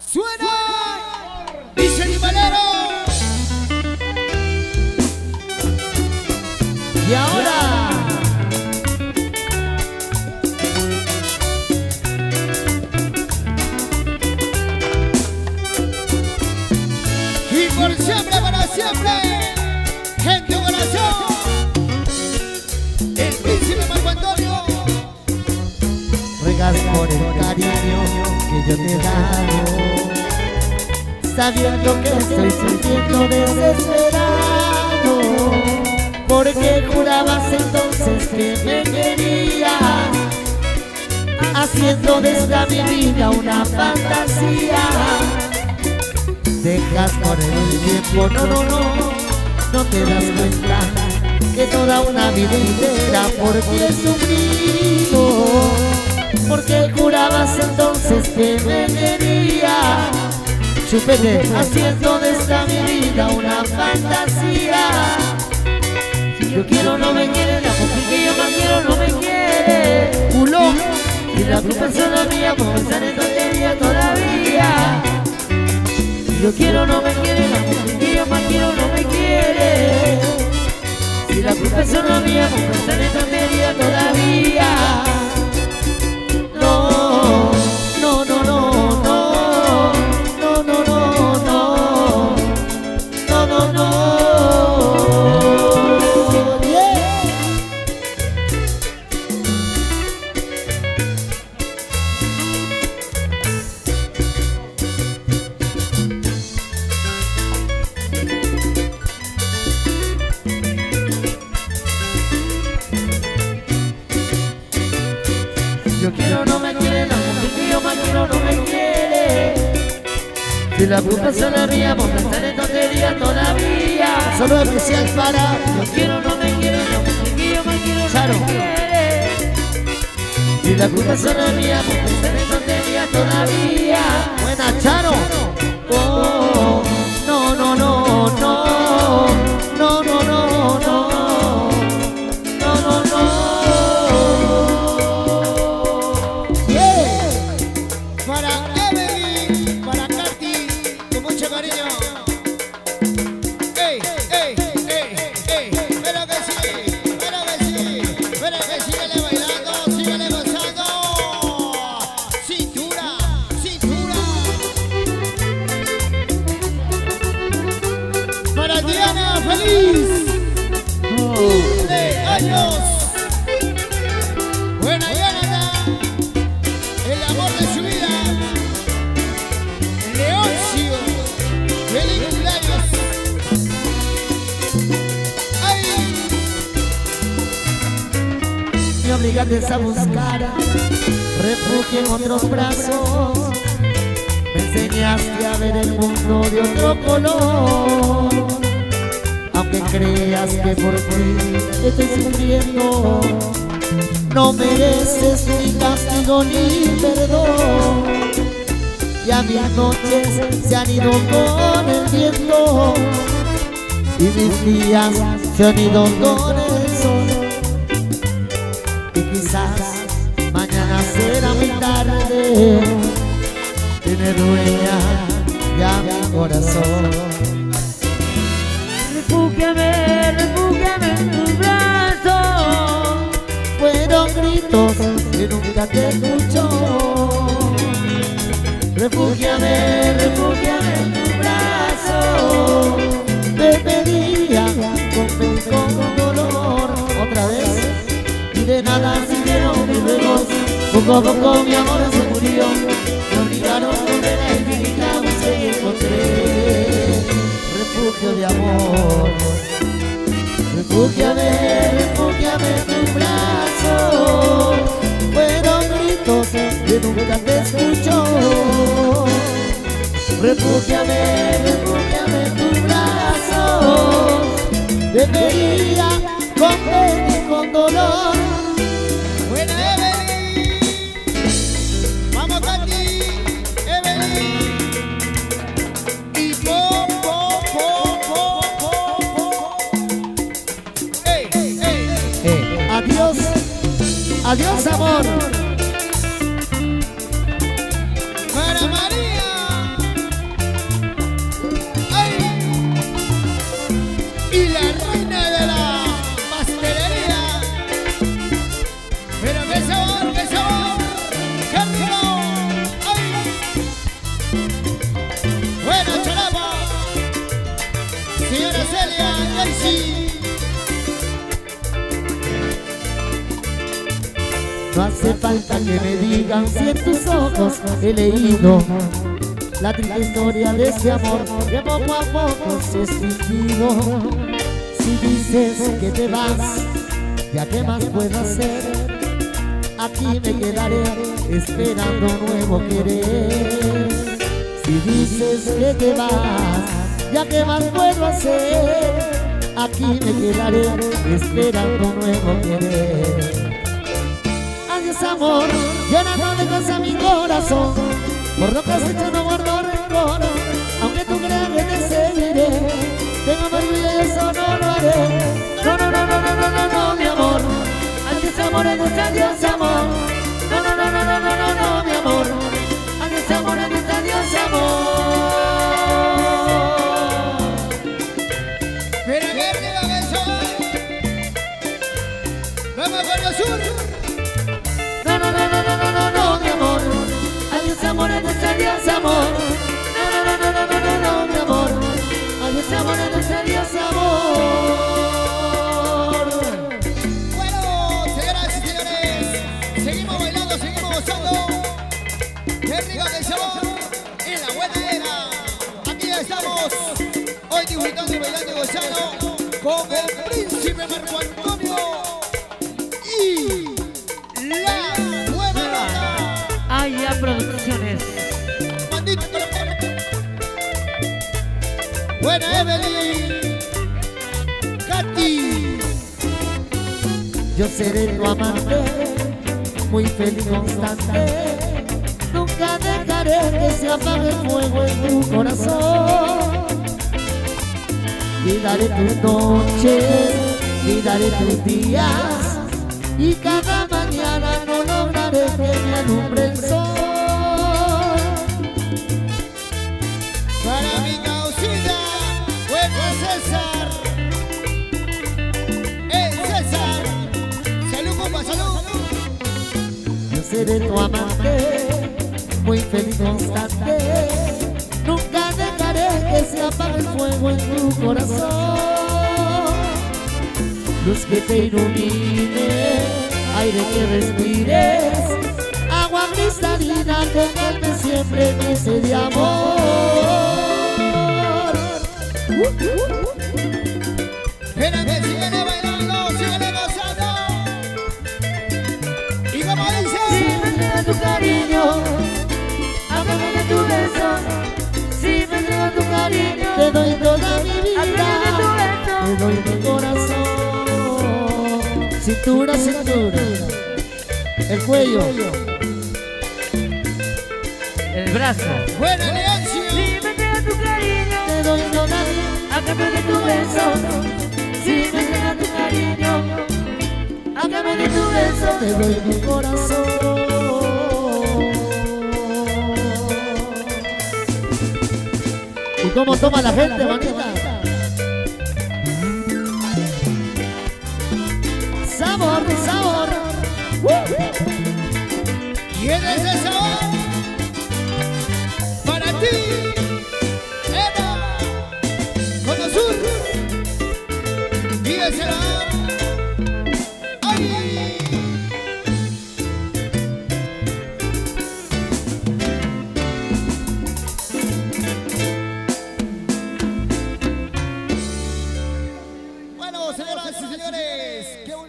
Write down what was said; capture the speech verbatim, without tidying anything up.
¡Suena! ¡Dice mi manero! Y ahora y por siempre, para siempre, gente de corazón, el príncipe Marco Antonio. Ruegas por el cariño que yo te he dado, sabiendo que estoy sintiendo desesperado, porque jurabas entonces que me querías, haciendo de esta mi vida una fantasía. Dejas correr el tiempo, no, no, no, no te das cuenta que toda una vida entera por ti he sufrido, porque jurabas entonces que me querías. Chúpete, haciendo de esta mi vida una fantasía. Si yo quiero no me quiere, la mujer que yo más quiero no me quiere. Culo. Y la culpa es solo mía por pensar en tontería todavía. Si yo quiero no me quiere, la mujer que yo más quiero no me quiere. Si la culpa es solo mía por pensar en tontería todavía. No, no, no, no, no, no, no, no, no, no, no, no, yeah. Yo quiero no me quiere, la mujer que yo más quiero no me quiere. Si la culpa es solo mía por pensar en tonterías todavía. Solo especial para Yo quiero no me quiere, la mujer que yo más quiero no me quiere. Si la culpa es solo mía por pensar en tonterías todavía. Buena, Charo. Oh, no, no, no, no, no, no, no, no, no, no, no. Yeah. Para Evelyn, para Katy, con mucho cariño. Ey, ey, ey, ey, pero que sí, pero que sí, pero que síguele bailando, síguele gozando. Cintura, cintura. Para Diana, feliz. De años. Buena Diana, el amor de su vida. Leoncio, feliz cumpleaños. ¡Ay! Me obligaste a buscar refugio en otros brazos. Me enseñaste a ver el mundo de otro color. Aunque creas que por ti estoy sufriendo, no mereces ni castigo ni perdón. Ya mis noches se han ido con el viento y mis días se han ido con el sol. Y quizás mañana será muy tarde, tiene dueña ya mi corazón. Refúgiame, refúgiame en tus brazos. Fueron gritos que nunca te escuchó. Refúgiame, refúgiame en tus brazos. Te pedía con pena y con dolor. Otra vez, y de nada sirvieron mis ruegos. Poco a poco mi amor se murió. Me obligaron a volver a infinita búsqueda y encontré refugio de amor. Refúgiame, refúgiame en tus brazos. Fueron gritos que nunca te escuchó. Refúgiame, refúgiame en tus brazos. Te pedía con pena y con dolor. Buena Evelyn. Vamos, Katy. Evelyn. Y po, po, po, po, po, po. Ey, ey, Eh, adiós, adiós amor. para María. sí. No hace falta que me digan si en tus ojos he leído la triste historia de ese amor que poco a poco se ha extinguido. Si dices que te vas, ya qué más puedo hacer. Aquí me quedaré esperando un nuevo querer. Si dices que te vas, ya qué más puedo hacer. Aquí me quedaré esperando un nuevo querer. Adiós amor, ya no me dejas mi corazón. Por lo que has hecho no guardo rencor. Aunque tú creas que te seguiré, tengo orgullo y eso no lo haré. No, no, no, no, no, no, no, no, mi amor. Adiós amor, adiós, adiós amor. No, no, no, no, no, no, no, no, mi amor. Adiós amor, adiós, adiós amor. Mira que arriba que soy. Vamos con el sur. No, no, no, no, no, no, no, no, mi amor. Adiós amor, adiós, adiós amor. No, no, no, no, no, no, no, no, mi amor. Adiós amor, adiós, adiós amor. Bueno, señoras y señores, seguimos bailando, seguimos gozando. Qué rico que el sabor en la buena era. Aquí estamos, hoy disfrutando y bailando y gozando con el príncipe Marco Antonio y la nueva nota. Ay, ya producciones. Bandito. Buena Evelyn, Katy. Yo seré tu amante, muy feliz constante. Nunca dejaré que se apague el fuego en tu corazón. Y daré tus noches, y daré tus días. Y cada mañana no lograré que me alumbre el sol. Para mi causita, bueno César. ¡Eh, César! ¡Salud, compa, salud! Yo seré tu amante, muy feliz constante. Nunca dejaré que se apague el fuego en tu corazón. Luz que te ilumine, aire que respires, agua cristalina que calme siempre mi sed de amor. Mira que síguele bailando, síguele gozando. Y como dice, Si me entregas tu cariño, háblame de tu beso. Si me entregas tu cariño, te doy toda mi vida, te doy mi corazón. Cintura, cintura, el cuello, el brazo. buena Leoncio. Si me entregas tu cariño, te doy toda mi vida, a cambio de tu beso. Si me entregas tu cariño, a cambio de tu beso, te doy mi corazón. ¿Y cómo toma la gente, manita? Sabor, sabor. Y en ese sabor, para ti, Eva, con el sur, y ese va.